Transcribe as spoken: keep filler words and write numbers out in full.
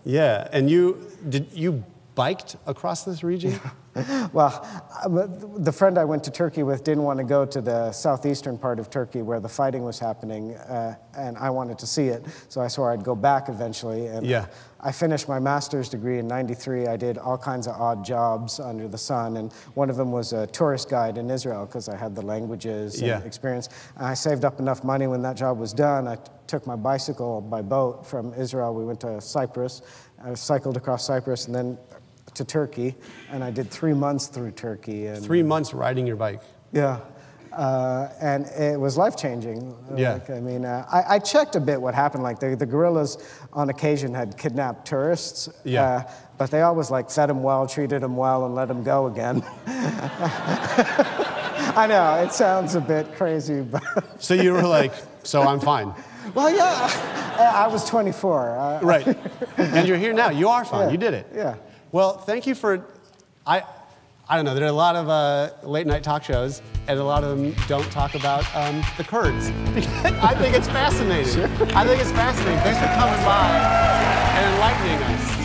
Yeah, and you, did you biked across this region? Well, the friend I went to Turkey with didn't want to go to the southeastern part of Turkey where the fighting was happening, uh, and I wanted to see it, so I swore I'd go back eventually. And yeah. I finished my master's degree in ninety-three. I did all kinds of odd jobs under the sun, and one of them was a tourist guide in Israel because I had the languages and yeah. experience. And I saved up enough money when that job was done. I took my bicycle by boat from Israel. We went to Cyprus. I cycled across Cyprus and then to Turkey, and I did three months through Turkey. And, three months riding your bike. Yeah, uh, and it was life-changing. Yeah. Like, I mean, uh, I, I checked a bit what happened. Like the, the guerrillas on occasion had kidnapped tourists, yeah. uh, but they always like fed them well, treated them well, and let them go again. I know, it sounds a bit crazy, but... So you were like, so I'm fine. Well, yeah, I was twenty-four. Uh, right, and you're here now. You are fine, yeah. you did it. Yeah. Well, thank you for, I, I don't know, there are a lot of uh, late night talk shows, and a lot of them don't talk about um, the Kurds. I think it's fascinating. Sure. I think it's fascinating. Thanks for coming by and enlightening us.